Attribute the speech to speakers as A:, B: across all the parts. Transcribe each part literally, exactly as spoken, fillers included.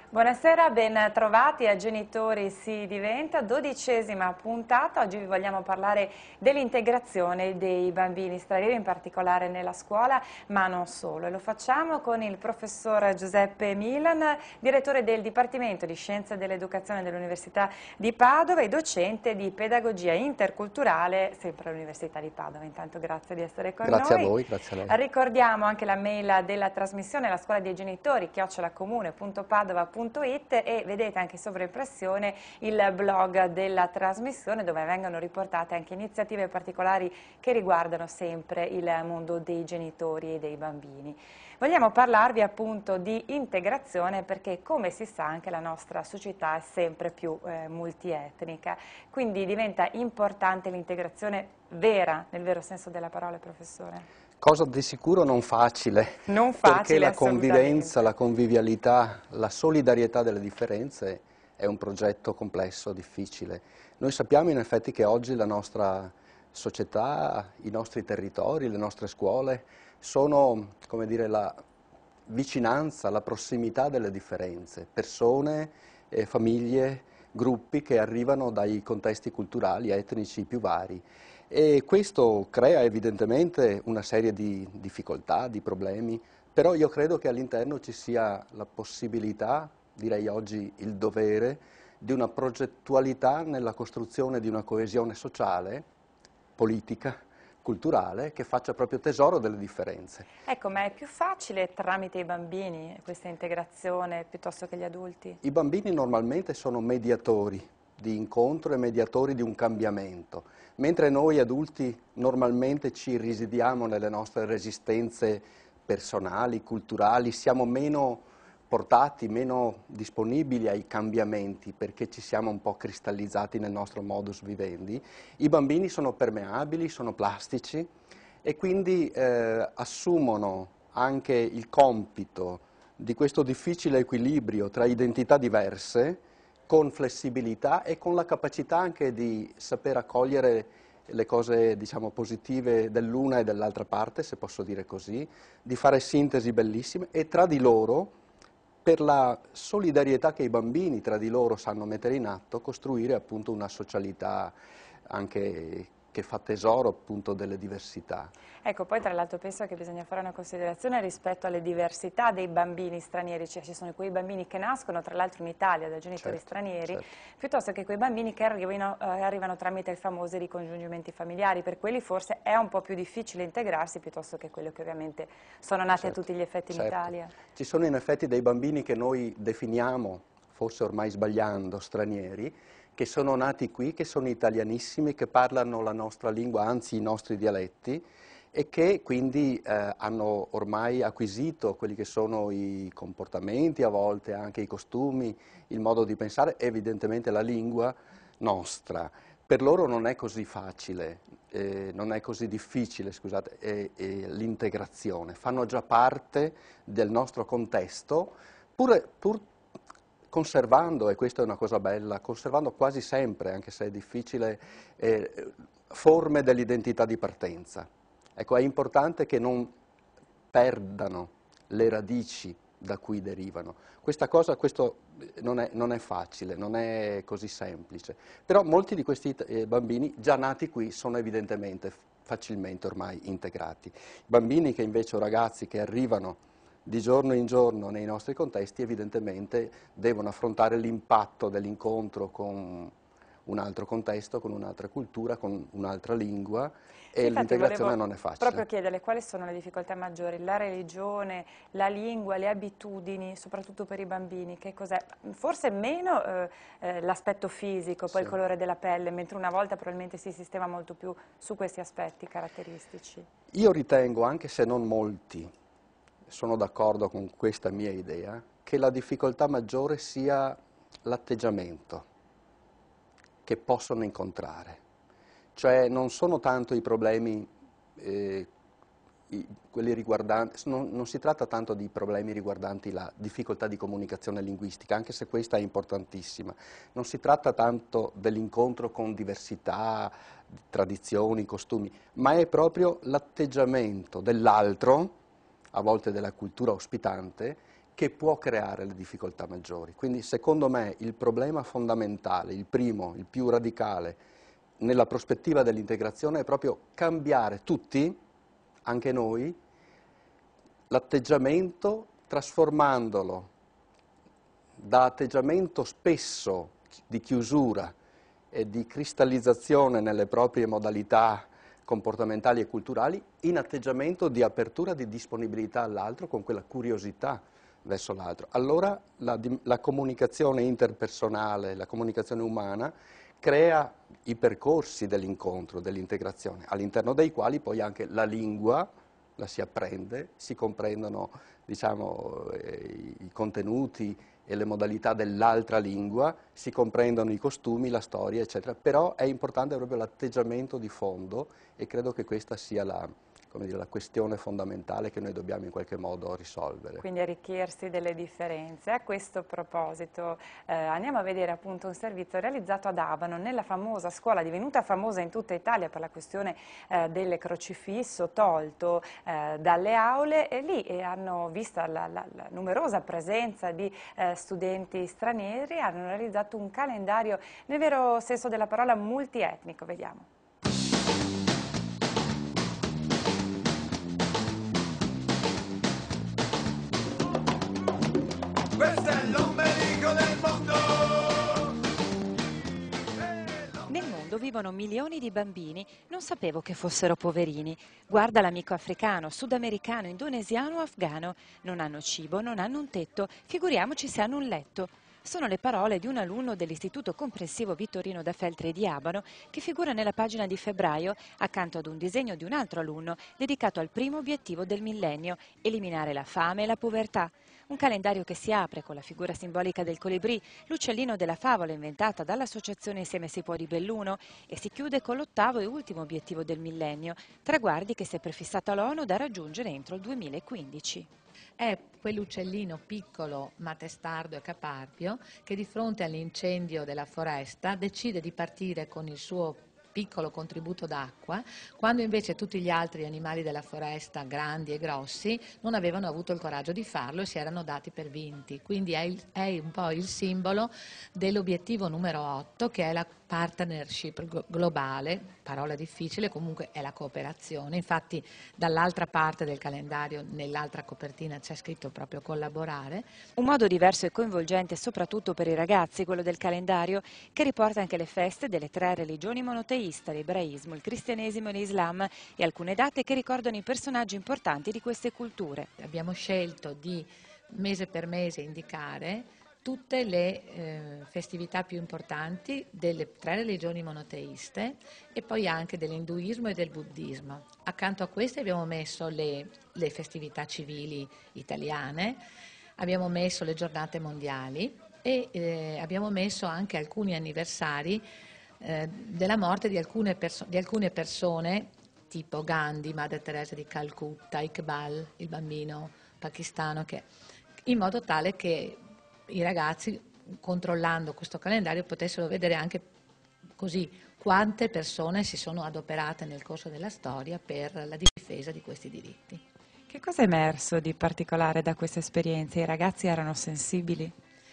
A: Buonasera, ben trovati a Genitori si diventa, dodicesima puntata. Oggi vi vogliamo parlare dell'integrazione dei bambini stranieri, in particolare nella scuola, ma non solo. E lo facciamo con il professor Giuseppe Milan, direttore del Dipartimento di Scienze dell'Educazione dell'Università di Padova e docente di Pedagogia Interculturale, sempre all'Università di Padova. Intanto grazie di essere con
B: Grazie
A: noi.
B: a voi, grazie a lei.
A: Ricordiamo anche la mail della trasmissione, la scuola dei genitori, chiocciolacomune punto padova punto it, e vedete anche in sovraimpressione il blog della trasmissione dove vengono riportate anche iniziative particolari che riguardano sempre il mondo dei genitori e dei bambini. Vogliamo parlarvi appunto di integrazione perché, come si sa, anche la nostra società è sempre più eh, multietnica, quindi diventa importante l'integrazione vera, nel vero senso della parola, professore.
B: Cosa di sicuro non facile,
A: Non
B: perché
A: facile,
B: la convivenza,
A: assolutamente.
B: la convivialità, la solidarietà delle differenze è un progetto complesso, difficile. Noi sappiamo in effetti che oggi la nostra società, i nostri territori, le nostre scuole sono, come dire, la vicinanza, la prossimità delle differenze, persone, eh, famiglie, gruppi che arrivano dai contesti culturali, etnici più vari. E questo crea evidentemente una serie di difficoltà, di problemi, però io credo che all'interno ci sia la possibilità, direi oggi il dovere, di una progettualità nella costruzione di una coesione sociale, politica, culturale, che faccia proprio tesoro delle differenze.
A: Ecco, ma è più facile tramite i bambini questa integrazione piuttosto che gli adulti?
B: I bambini normalmente sono mediatori di incontro e mediatori di un cambiamento, mentre noi adulti normalmente ci risidiamo nelle nostre resistenze personali, culturali, siamo meno portati, meno disponibili ai cambiamenti perché ci siamo un po' cristallizzati nel nostro modus vivendi. I bambini sono permeabili, sono plastici e quindi eh, assumono anche il compito di questo difficile equilibrio tra identità diverse, con flessibilità e con la capacità anche di saper accogliere le cose, diciamo, positive dell'una e dell'altra parte, se posso dire così, di fare sintesi bellissime e tra di loro, per la solidarietà che i bambini tra di loro sanno mettere in atto, costruire appunto una socialità anche che fa tesoro appunto delle diversità.
A: Ecco, poi tra l'altro penso che bisogna fare una considerazione rispetto alle diversità dei bambini stranieri, cioè ci sono quei bambini che nascono tra l'altro in Italia da genitori
B: Certo,
A: stranieri,
B: certo.
A: piuttosto che quei bambini che arrivano, eh, arrivano tramite i famosi ricongiungimenti familiari. Per quelli forse è un po' più difficile integrarsi piuttosto che quelli che ovviamente sono nati
B: Certo,
A: a tutti gli effetti in
B: certo.
A: Italia.
B: Ci sono in effetti dei bambini che noi definiamo, forse ormai sbagliando, stranieri, che sono nati qui, che sono italianissimi, che parlano la nostra lingua, anzi i nostri dialetti, e che quindi eh, hanno ormai acquisito quelli che sono i comportamenti, a volte anche i costumi, il modo di pensare, evidentemente la lingua nostra. Per loro non è così facile, eh, non è così difficile, scusate, eh, eh, l'integrazione. Fanno già parte del nostro contesto, pur, pur conservando, e questa è una cosa bella, conservando quasi sempre, anche se è difficile, eh, forme dell'identità di partenza. Ecco, è importante che non perdano le radici da cui derivano. Questa cosa, questo non è, non è facile, non è così semplice, però molti di questi eh, bambini già nati qui sono evidentemente facilmente ormai integrati. Bambini che invece, o ragazzi che arrivano di giorno in giorno nei nostri contesti, evidentemente devono affrontare l'impatto dell'incontro con un altro contesto, con un'altra cultura, con un'altra lingua,
A: Sì,
B: e
A: infatti
B: l'integrazione
A: volevo
B: non è facile.
A: proprio chiederle quali sono le difficoltà maggiori, la religione, la lingua, le abitudini, soprattutto per i bambini, che cos'è? Forse meno eh, eh, l'aspetto fisico, poi
B: Sì.
A: il colore della pelle, mentre una volta probabilmente si sistema molto più su questi aspetti caratteristici.
B: Io ritengo, anche se non molti sono d'accordo con questa mia idea, che la difficoltà maggiore sia l'atteggiamento che possono incontrare. Cioè non sono tanto i problemi, eh, i, quelli riguardanti, non, non si tratta tanto di problemi riguardanti la difficoltà di comunicazione linguistica, anche se questa è importantissima. Non si tratta tanto dell'incontro con diversità, tradizioni, costumi, ma è proprio l'atteggiamento dell'altro, a volte della cultura ospitante, che può creare le difficoltà maggiori. Quindi secondo me il problema fondamentale, il primo, il più radicale, nella prospettiva dell'integrazione è proprio cambiare tutti, anche noi, l'atteggiamento, trasformandolo da atteggiamento spesso di chiusura e di cristallizzazione nelle proprie modalità comportamentali e culturali in atteggiamento di apertura, di disponibilità all'altro, con quella curiosità verso l'altro. Allora la, la comunicazione interpersonale, la comunicazione umana crea i percorsi dell'incontro, dell'integrazione, all'interno dei quali poi anche la lingua la si apprende, si comprendono, diciamo, eh, i contenuti e le modalità dell'altra lingua, si comprendono i costumi, la storia, eccetera. Però è importante proprio l'atteggiamento di fondo e credo che questa sia la, come dire, la questione fondamentale che noi dobbiamo in qualche modo risolvere.
A: Quindi arricchirsi delle differenze. A questo proposito eh, andiamo a vedere appunto un servizio realizzato ad Abano, nella famosa scuola divenuta famosa in tutta Italia per la questione eh, del crocifisso tolto eh, dalle aule, e lì eh, hanno vista la, la, la numerosa presenza di eh, studenti stranieri, hanno realizzato un calendario nel vero senso della parola multietnico. Vediamo.
C: Questo è l'ombelico del mondo!
D: Nel mondo vivono milioni di bambini, non sapevo che fossero poverini. Guarda l'amico africano, sudamericano, indonesiano o afgano. Non hanno cibo, non hanno un tetto, figuriamoci se hanno un letto. Sono le parole di un alunno dell'Istituto Comprensivo Vittorino da Feltri di Abano che figura nella pagina di febbraio accanto ad un disegno di un altro alunno dedicato al primo obiettivo del millennio, eliminare la fame e la povertà. Un calendario che si apre con la figura simbolica del colibrì, l'uccellino della favola inventata dall'associazione Insieme si può di Belluno, e si chiude con l'ottavo e ultimo obiettivo del millennio, traguardi che si è prefissata l'ONU da raggiungere entro il duemilaquindici.
E: È quell'uccellino piccolo ma testardo e caparbio che di fronte all'incendio della foresta decide di partire con il suo piccolo contributo d'acqua, quando invece tutti gli altri animali della foresta, grandi e grossi, non avevano avuto il coraggio di farlo e si erano dati per vinti. Quindi è, il, è un po' il simbolo dell'obiettivo numero otto, che è la partnership globale, parola difficile, comunque è la cooperazione. Infatti dall'altra parte del calendario, nell'altra copertina, c'è scritto proprio collaborare.
D: Un modo diverso e coinvolgente soprattutto per i ragazzi, quello del calendario, che riporta anche le feste delle tre religioni monoteiste, l'ebraismo, il cristianesimo e l'islam, e alcune date che ricordano i personaggi importanti di queste culture.
E: Abbiamo scelto di mese per mese indicare tutte le eh, festività più importanti delle tre religioni monoteiste e poi anche dell'induismo e del buddismo. Accanto a queste abbiamo messo le, le festività civili italiane, abbiamo messo le giornate mondiali e eh, abbiamo messo anche alcuni anniversari eh, della morte di alcune, di alcune persone, tipo Gandhi, Madre Teresa di Calcutta, Iqbal, il bambino pakistano, che, in modo tale che i ragazzi, controllando questo calendario, potessero vedere anche così quante persone si sono adoperate nel corso della storia per la difesa di questi diritti.
A: Che cosa è emerso di particolare da questa esperienza? I ragazzi erano sensibili?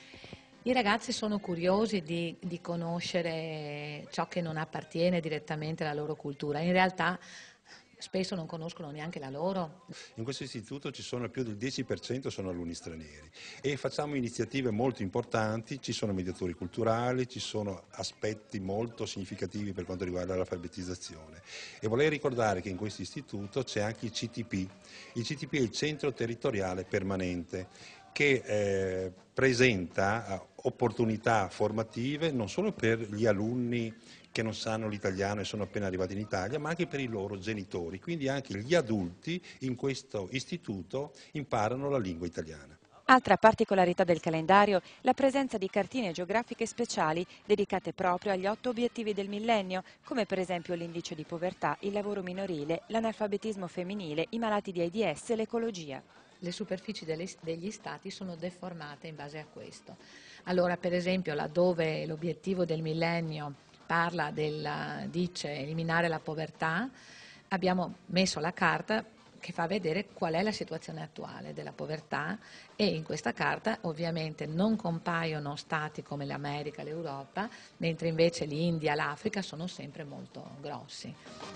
E: I ragazzi sono curiosi di, di conoscere ciò che non appartiene direttamente alla loro cultura. In realtà spesso non conoscono neanche la loro.
F: In questo istituto ci sono più del dieci per cento sono alunni stranieri e facciamo iniziative molto importanti, ci sono mediatori culturali, ci sono aspetti molto significativi per quanto riguarda l'alfabetizzazione. E vorrei ricordare che in questo istituto c'è anche il C T P. Il C T P è il Centro Territoriale Permanente, che eh, presenta opportunità formative non solo per gli alunni che non sanno l'italiano e sono appena arrivati in Italia, ma anche per i loro genitori. Quindi anche gli adulti in questo istituto imparano la lingua italiana.
D: Altra particolarità del calendario, la presenza di cartine geografiche speciali dedicate proprio agli otto obiettivi del millennio, come per esempio l'indice di povertà, il lavoro minorile, l'analfabetismo femminile, i malati di AIDS e l'ecologia.
E: Le superfici delle, degli stati sono deformate in base a questo. Allora, per esempio, laddove l'obiettivo del millennio parla del, dice eliminare la povertà, abbiamo messo la carta che fa vedere qual è la situazione attuale della povertà, e in questa carta ovviamente non compaiono stati come l'America, l'Europa, mentre invece l'India, l'Africa sono sempre molto grossi.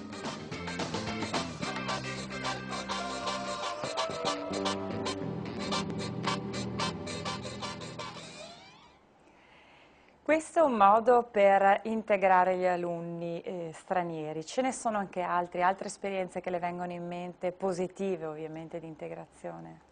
A: Questo è un modo per integrare gli alunni eh, stranieri. Ce ne sono anche altri, altre esperienze che le vengono in mente, positive ovviamente, di integrazione?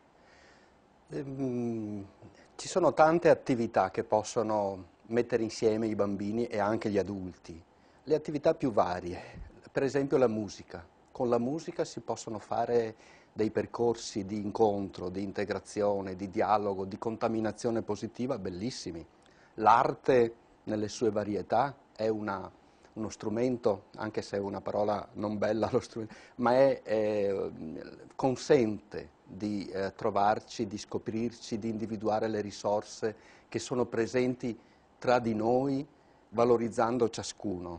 B: Ehm, ci sono tante attività che possono mettere insieme i bambini e anche gli adulti. Le attività più varie, per esempio la musica. Con la musica si possono fare dei percorsi di incontro, di integrazione, di dialogo, di contaminazione positiva bellissimi. L'arte nelle sue varietà è una, uno strumento, anche se è una parola non bella, lo strumento, ma è, è, consente di eh, trovarci, di scoprirci, di individuare le risorse che sono presenti tra di noi, valorizzando ciascuno.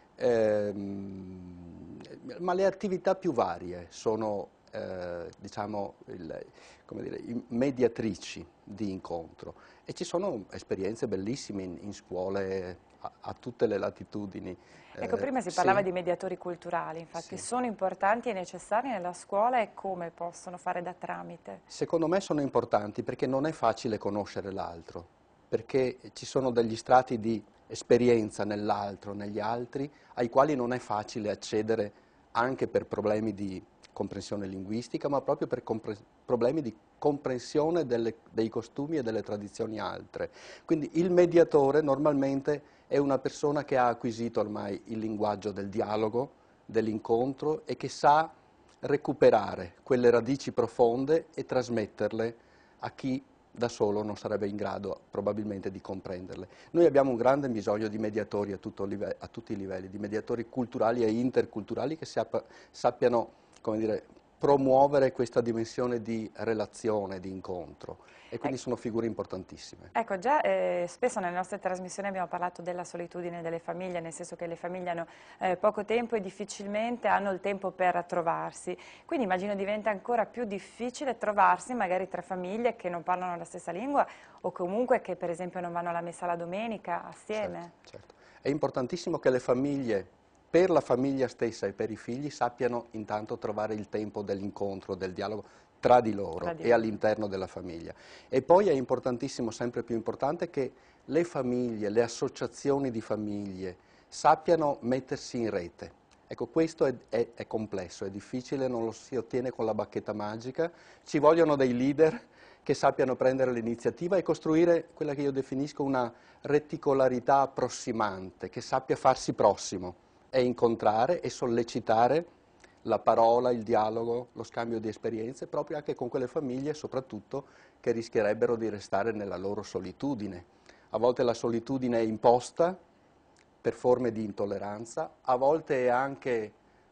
B: Ehm, ma le attività più varie sono eh, diciamo, il, come dire, mediatrici di incontro, e ci sono esperienze bellissime in, in scuole a, a tutte le latitudini.
A: Ecco,
B: Eh,
A: prima si
B: sì.
A: parlava di mediatori culturali, infatti
B: Sì.
A: sono importanti e necessari nella scuola, e come possono fare da tramite?
B: Secondo me sono importanti perché non è facile conoscere l'altro, perché ci sono degli strati di esperienza nell'altro, negli altri, ai quali non è facile accedere anche per problemi di comprensione linguistica, ma proprio per problemi di comprensione delle, dei costumi e delle tradizioni altre. Quindi il mediatore normalmente è una persona che ha acquisito ormai il linguaggio del dialogo, dell'incontro, e che sa recuperare quelle radici profonde e trasmetterle a chi da solo non sarebbe in grado probabilmente di comprenderle. Noi abbiamo un grande bisogno di mediatori a, tutto live- a tutti i livelli, di mediatori culturali e interculturali che sappa- sappiano, come dire, promuovere questa dimensione di relazione, di incontro, e quindi sono figure importantissime.
A: Ecco, già eh, spesso nelle nostre trasmissioni abbiamo parlato della solitudine delle famiglie, nel senso che le famiglie hanno eh, poco tempo e difficilmente hanno il tempo per trovarsi, quindi immagino diventa ancora più difficile trovarsi magari tra famiglie che non parlano la stessa lingua, o comunque che per esempio non vanno alla messa la domenica assieme.
B: Certo, certo. È importantissimo che le famiglie, per la famiglia stessa e per i figli, sappiano intanto trovare il tempo dell'incontro, del dialogo tra di loro
A: Tra di
B: e
A: loro.
B: all'interno della famiglia. E poi è importantissimo, sempre più importante, che le famiglie, le associazioni di famiglie sappiano mettersi in rete. Ecco, questo è, è, è complesso, è difficile, non lo si ottiene con la bacchetta magica, ci vogliono dei leader che sappiano prendere l'iniziativa e costruire quella che io definisco una reticolarità approssimante, che sappia farsi prossimo e incontrare e sollecitare la parola, il dialogo, lo scambio di esperienze, proprio anche con quelle famiglie, soprattutto, che rischierebbero di restare nella loro solitudine. A volte la solitudine è imposta per forme di intolleranza, a volte è anche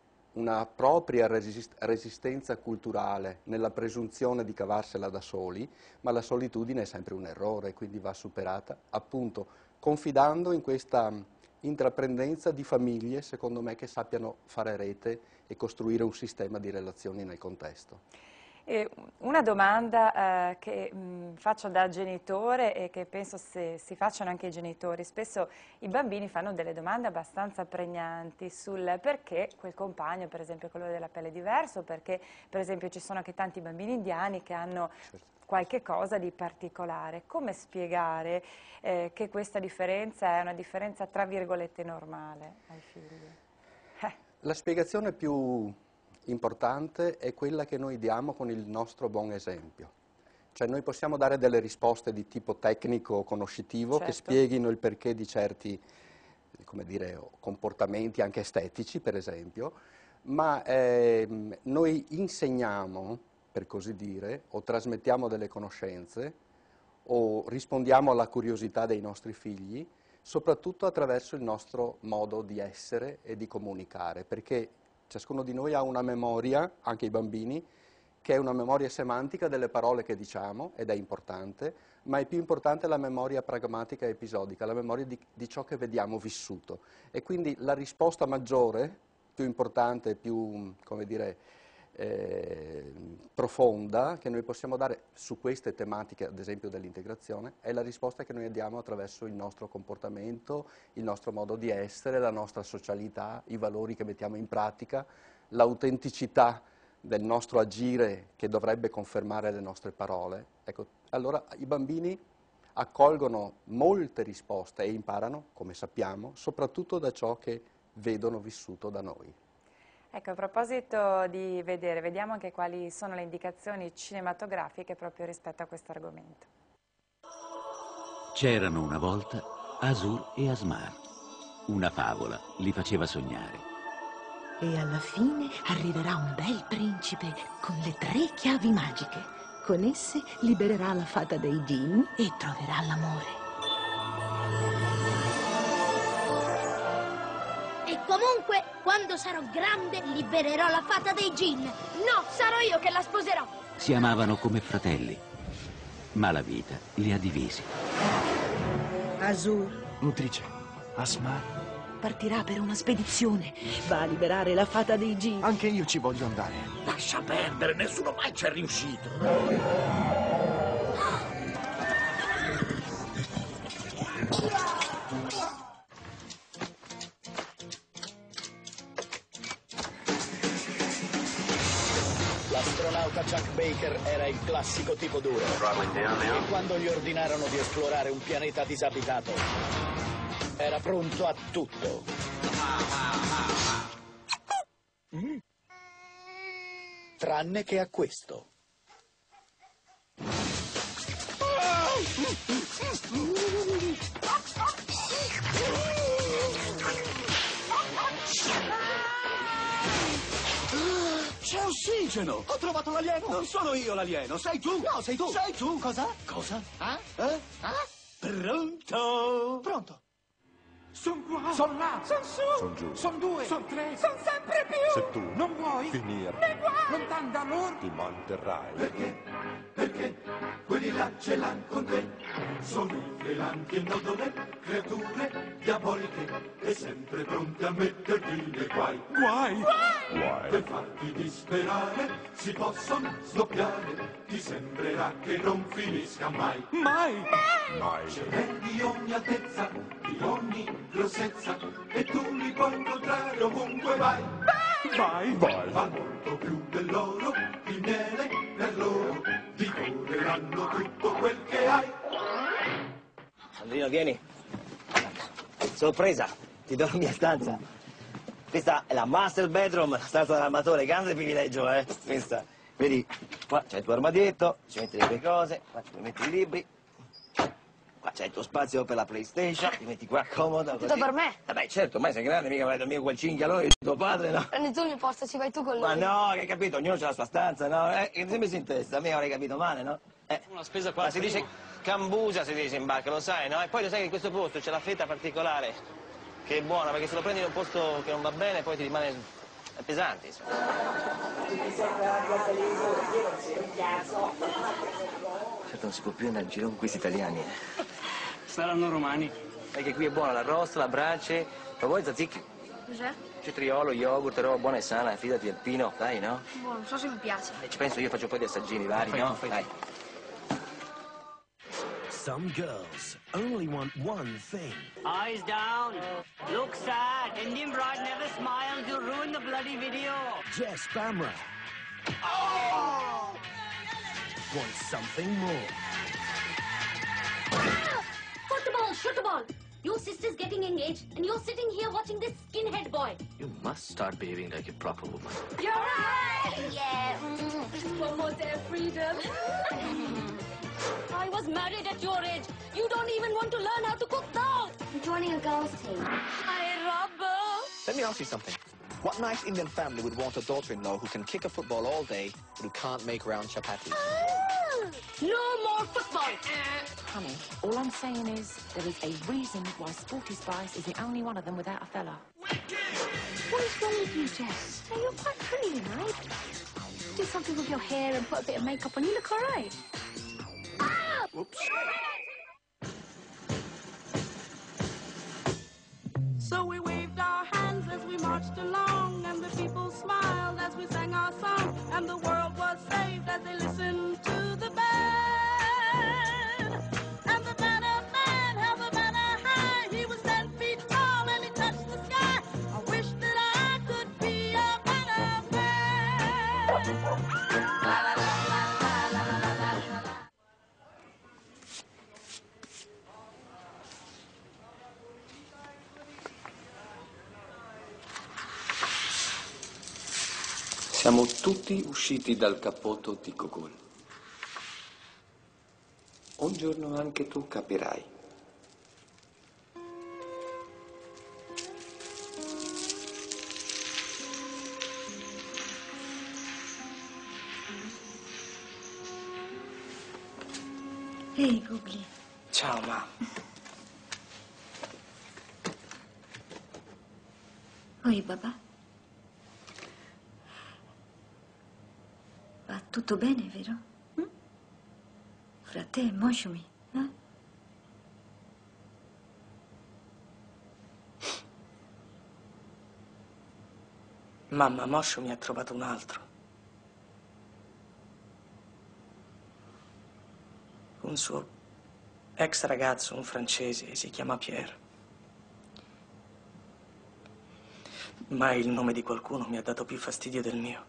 B: una propria resist- resistenza culturale nella presunzione di cavarsela da soli, ma la solitudine è sempre un errore, quindi va superata, appunto, confidando in questa intraprendenza di famiglie, secondo me, che sappiano fare rete e costruire un sistema di relazioni nel contesto.
A: E una domanda eh, che mh, faccio da genitore e che penso se, si facciano anche i genitori: spesso i bambini fanno delle domande abbastanza pregnanti sul perché quel compagno, per esempio, quello della pelle è diverso, perché per esempio ci sono anche tanti bambini indiani che hanno
B: Certo.
A: qualche cosa di particolare. Come spiegare eh, che questa differenza è una differenza tra virgolette normale ai figli? Eh.
B: La spiegazione più importante è quella che noi diamo con il nostro buon esempio. Cioè noi possiamo dare delle risposte di tipo tecnico o conoscitivo,
A: Certo,
B: che spieghino il perché di certi, come dire, comportamenti anche estetici, per esempio, ma ehm, noi insegniamo, per così dire, o trasmettiamo delle conoscenze, o rispondiamo alla curiosità dei nostri figli, soprattutto attraverso il nostro modo di essere e di comunicare, perché ciascuno di noi ha una memoria, anche i bambini, che è una memoria semantica delle parole che diciamo, ed è importante, ma è più importante la memoria pragmatica e episodica, la memoria di, di ciò che vediamo vissuto. E quindi la risposta maggiore, più importante, più, come dire, eh, profonda che noi possiamo dare su queste tematiche, ad esempio dell'integrazione, è la risposta che noi diamo attraverso il nostro comportamento, il nostro modo di essere, la nostra socialità, i valori che mettiamo in pratica, l'autenticità del nostro agire che dovrebbe confermare le nostre parole. Ecco, allora i bambini accolgono molte risposte e imparano, come sappiamo, soprattutto da ciò che vedono vissuto da noi.
A: Ecco, a proposito di vedere, vediamo anche quali sono le indicazioni cinematografiche proprio rispetto a questo argomento.
G: C'erano una volta Asur e Asmar. Una favola li faceva sognare.
H: E alla fine arriverà un bel principe con le tre chiavi magiche. Con esse libererà la fata dei djinn e troverà l'amore.
I: E comunque, quando sarò grande, libererò la fata dei djinn. No, sarò io che la sposerò.
G: Si amavano come fratelli, ma la vita li ha divisi.
H: Asur
J: Nutrice, Asmar
H: partirà per una spedizione. Va a liberare la fata dei djinn.
J: anche io ci voglio andare.
K: Lascia perdere, nessuno mai ci è riuscito.
L: L'astronauta Chuck Baker era il classico tipo duro. E quando gli ordinarono di esplorare un pianeta disabitato, era pronto a tutto. Mm. Tranne che a questo.
K: C'è ossigeno! Ho trovato l'alieno! Non sono io l'alieno, sei tu! No, sei tu! Sei tu! Cosa? Cosa? Ah? Eh? Ah? Pronto? Pronto!
C: Son qua!
K: Sono là!
C: Son su!
K: Son giù!
C: Son due!
K: Son tre!
C: Son sempre più!
K: Se tu
C: non vuoi
K: finire
C: ne guai! Lontan da loro!
K: ti manterrai.
C: Perché? Perché? Quelli là ce l'han con te. Sono i frelanti e nodole, creature diaboliche e sempre pronte a metterti nei guai. Guai!
K: Guai!
C: Per farti disperare si possono sdoppiare. Ti sembrerà che non finisca mai. Mai!
K: Mai!
C: Ce n'è di ogni altezza, di ogni grossezza, e tu li puoi incontrare ovunque vai.
K: Vai! Vai!
C: Va molto più del loro, il miele per loro, divoreranno tutto quel che hai.
M: Andrino, vieni. Sorpresa, ti do la mia stanza. Questa è la master bedroom, la stanza dell'armatore, grande privilegio, eh. Questa, vedi, qua c'è il tuo armadietto, ci metti le tue cose, qua ci metti i libri. Qua c'è il tuo spazio per la PlayStation, ti metti qua comodo.
I: Tutto per me?
M: Vabbè, certo, ormai sei grande, mica vai a dormire quel cinchialone di tuo padre, no?
I: Prendi tu il mio posto, ci vai tu con lui.
M: Ma no, che hai capito, ognuno c'ha la sua stanza, no? Eh, che ti sei messo in testa? A me avrei capito male, no? Eh.
N: Una spesa qua.
M: Ma si dice cambusa, si dice in barca, lo sai, no? E poi lo sai che in questo posto c'è la fetta particolare, che è buona, perché se lo prendi in un posto che non va bene, poi ti rimane è pesante, insomma. Certo, non si può più andare in giro con questi italiani, eh.
N: Saranno romani.
M: Perché qui è buona l'arrosto, la brace, ma vuoi tzatziki?
I: Cos'è?
M: Cetriolo, yogurt, roba buona e sana, fidati del pino, dai, no?
I: Buono, non so se mi piace.
M: E ci penso io, faccio un po' di assaggini vari, no? Dai.
O: Some girls only want one thing.
P: Eyes down. Look sad. Indian bride never smiles. You'll ruin the bloody video.
O: Jess Bamra oh! wants something more.
I: Put the ball, shoot the ball. Your sister's getting engaged, and you're sitting here watching this skinhead boy.
N: You must start behaving like a proper woman.
I: You're right. Yeah. Mm. One more day of freedom. I was married at your age. You don't even want to learn how to cook now. I'm joining a girls' team. Hi, Robbo.
Q: Let me ask you something. What nice Indian family would want a daughter-in-law who can kick a football all day, but who can't make round chapatis?
I: Ah, no more football.
R: Honey, all I'm saying is there is a reason why Sporty Spice is the only one of them without a fella.
I: What is wrong with you, Jess? Hey, you're quite pretty, right? Do something with your hair and put a bit of makeup on. You look all right. Ah!
Q: Oops.
S: So we waved our hands as we marched along, and the people smiled as we sang our song. sleep as they listened to the band. And the banner man held the banner high. He was ten feet tall and he touched the sky. I wish that I could be a banner man. La, la, la, la, la, la, la, la, la.
T: Siamo tutti usciti dal cappotto di Gogol. Un giorno anche tu capirai.
U: Ehi, Gugli.
T: Ciao, ma.
U: Oi, babà. Va tutto bene, vero? Hm? Fra te e Moshumi, eh?
T: Mamma, Moscio mi ha trovato un altro. Un suo ex ragazzo, un francese, si chiama Pierre. Mai il nome di qualcuno mi ha dato più fastidio del mio.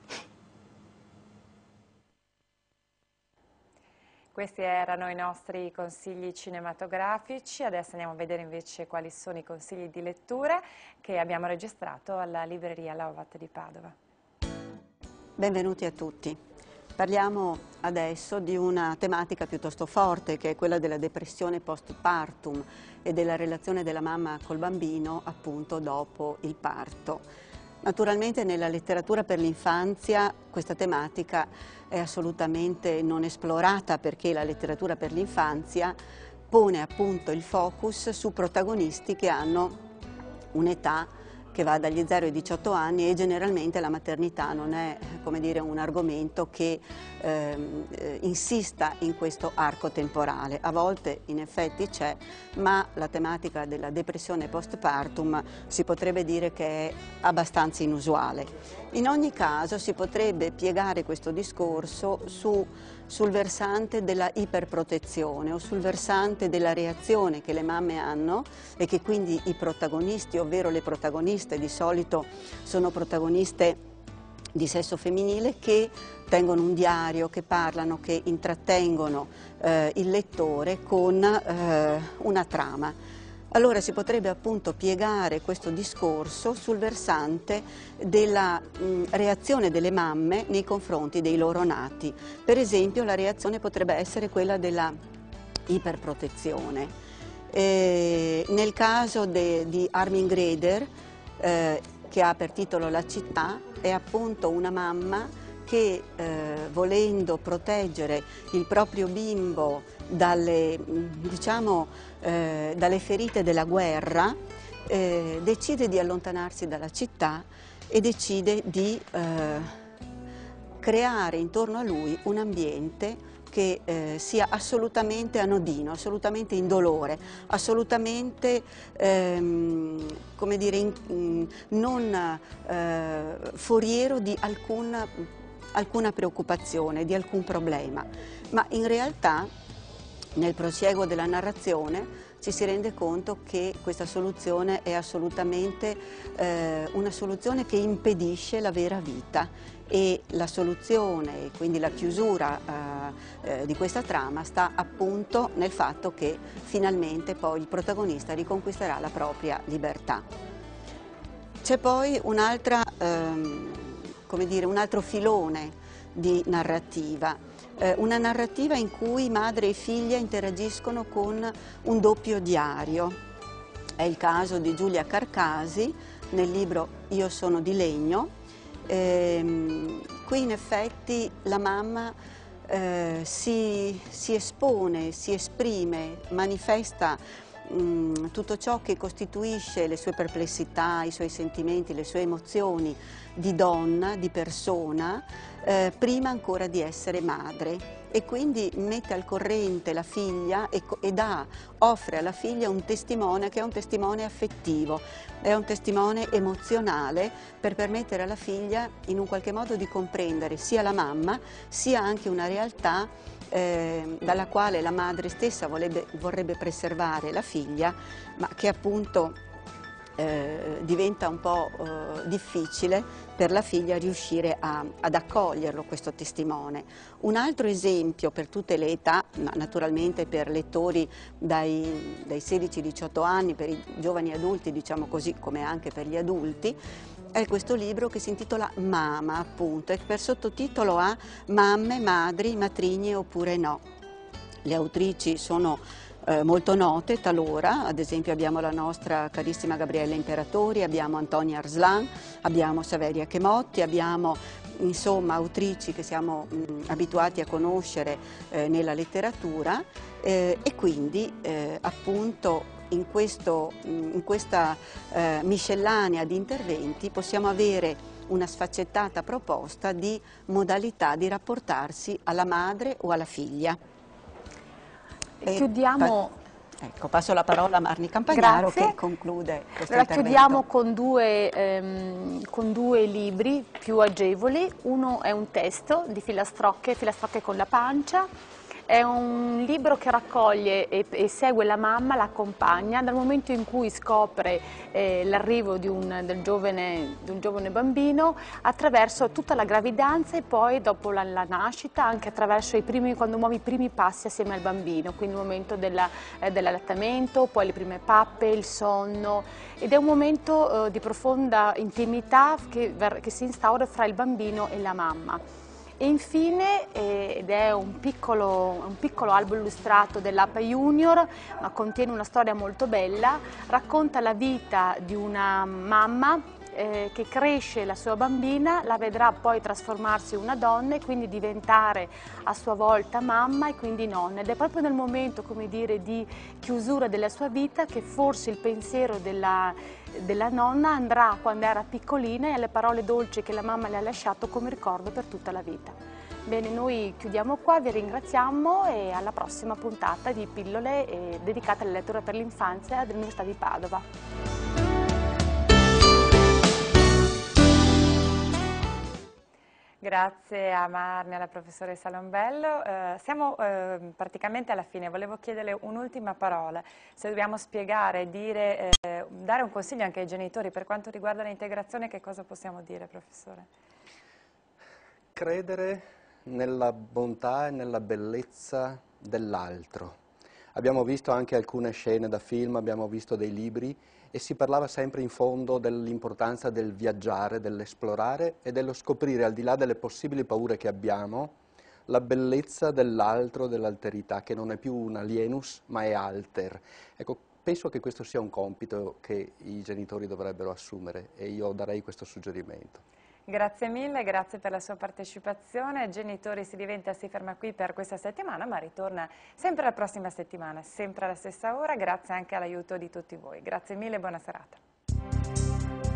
A: Questi erano i nostri consigli cinematografici, adesso andiamo a vedere invece quali sono i consigli di lettura che abbiamo registrato alla libreria Lovat di Padova.
V: Benvenuti a tutti. Parliamo adesso di una tematica piuttosto forte, che è quella della depressione postpartum e della relazione della mamma col bambino appunto dopo il parto. Naturalmente nella letteratura per l'infanzia questa tematica è assolutamente non esplorata, perché la letteratura per l'infanzia pone appunto il focus su protagonisti che hanno un'età che va dagli zero ai diciotto anni, e generalmente la maternità non è, come dire, un argomento che ehm, eh, insista in questo arco temporale. A volte in effetti c'è, ma la tematica della depressione postpartum si potrebbe dire che è abbastanza inusuale. In ogni caso si potrebbe piegare questo discorso su, sul versante della iperprotezione o sul versante della reazione che le mamme hanno e che quindi i protagonisti, ovvero le protagoniste, di solito sono protagoniste di sesso femminile, che tengono un diario, che parlano, che intrattengono eh, il lettore con eh, una trama. Allora si potrebbe appunto piegare questo discorso sul versante della mh, reazione delle mamme nei confronti dei loro nati. Per esempio la reazione potrebbe essere quella della iperprotezione. E nel caso de, di Armin Greder, eh, che ha per titolo La città, è appunto una mamma che eh, volendo proteggere il proprio bimbo dalle, diciamo, eh, dalle ferite della guerra, eh, decide di allontanarsi dalla città e decide di eh, creare intorno a lui un ambiente che eh, sia assolutamente anodino, assolutamente indolore, assolutamente ehm, come dire, in, in, non eh, foriero di alcun, alcuna preoccupazione, di alcun problema. Ma in realtà nel prosieguo della narrazione ci si rende conto che questa soluzione è assolutamente eh, una soluzione che impedisce la vera vita, e la soluzione, quindi la chiusura eh, eh, di questa trama, sta appunto nel fatto che finalmente poi il protagonista riconquisterà la propria libertà. C'è poi un'altra, ehm, come dire, un altro filone di narrativa, eh, una narrativa in cui madre e figlia interagiscono con un doppio diario. È il caso di Giulia Carcasi nel libro Io sono di legno. Eh, qui in effetti la mamma eh, si, si espone, si esprime, manifesta mh, tutto ciò che costituisce le sue perplessità, i suoi sentimenti, le sue emozioni di donna, di persona, eh, prima ancora di essere madre. e quindi mette al corrente la figlia e, e dà, offre alla figlia un testimone che è un testimone affettivo, è un testimone emozionale per permettere alla figlia in un qualche modo di comprendere sia la mamma sia anche una realtà eh, dalla quale la madre stessa vorrebbe, vorrebbe preservare la figlia, ma che appunto Eh, diventa un po' eh, difficile per la figlia riuscire a, ad accoglierlo questo testimone. Un altro esempio per tutte le età, ma naturalmente per lettori dai, dai sedici diciotto anni, per i giovani adulti diciamo così, come anche per gli adulti, è questo libro che si intitola Mama, appunto, e per sottotitolo ha Mamme, Madri, Matrignie oppure no. Le autrici sono Eh, molto note talora, ad esempio abbiamo la nostra carissima Gabriella Imperatori, abbiamo Antonia Arslan, abbiamo Saveria Chemotti, abbiamo insomma autrici che siamo mh, abituati a conoscere eh, nella letteratura eh, e quindi eh, appunto in, questo, mh, in questa eh, miscellanea di interventi possiamo avere una sfaccettata proposta di modalità di rapportarsi alla madre o alla figlia. E
D: chiudiamo...
V: Pa ecco, passo la parola a Marni Campagnaro
D: Grazie.
V: che conclude questo
D: allora,
V: intervento.
D: Chiudiamo con due, ehm, con due libri più agevoli. Uno è un testo di Filastrocche, Filastrocche con la pancia. È un libro che raccoglie e, e segue la mamma, l'accompagna dal momento in cui scopre eh, l'arrivo di, del giovane, di un giovane bambino, attraverso tutta la gravidanza e poi dopo la, la nascita, anche attraverso i primi, quando muove i primi passi assieme al bambino, quindi il momento della, eh, dell'allattamento, poi le prime pappe, il sonno, ed è un momento eh, di profonda intimità che, che si instaura fra il bambino e la mamma. E infine, eh, ed è un piccolo, un piccolo albo illustrato dell'A P A Junior, ma contiene una storia molto bella, racconta la vita di una mamma eh, che cresce la sua bambina, la vedrà poi trasformarsi in una donna e quindi diventare a sua volta mamma e quindi nonna. Ed è proprio nel momento, come dire, di chiusura della sua vita che forse il pensiero della della nonna andrà quando era piccolina e alle parole dolci che la mamma le ha lasciato come ricordo per tutta la vita. Bene, noi chiudiamo qua, vi ringraziamo e alla prossima puntata di Pillole eh, dedicate alla lettura per l'infanzia dell'Università di Padova.
A: Grazie a Marni e alla professoressa Lombello. Eh, siamo eh, praticamente alla fine, volevo chiederle un'ultima parola, se dobbiamo spiegare, dire, eh, dare un consiglio anche ai genitori per quanto riguarda l'integrazione, che cosa possiamo dire, professore?
B: Credere nella bontà e nella bellezza dell'altro. Abbiamo visto anche alcune scene da film, abbiamo visto dei libri e si parlava sempre in fondo dell'importanza del viaggiare, dell'esplorare e dello scoprire, al di là delle possibili paure che abbiamo, la bellezza dell'altro, dell'alterità, che non è più un alienus ma è alter. Ecco, penso che questo sia un compito che i genitori dovrebbero assumere e io darei questo suggerimento.
A: Grazie mille, grazie per la sua partecipazione. Genitori si diventa si ferma qui per questa settimana, ma ritorna sempre la prossima settimana, sempre alla stessa ora, grazie anche all'aiuto di tutti voi. Grazie mille e buona serata.